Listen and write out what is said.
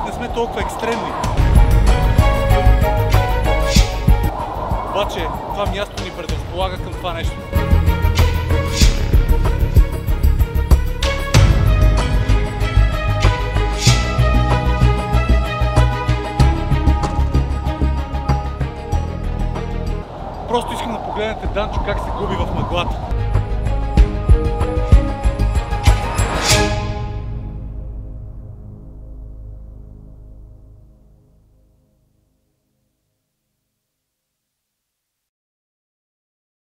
път не сме толкова екстремни. Обаче това място ни предразполага към това нещо. Просто искам да погледнете Данчо как се губи в мъглата.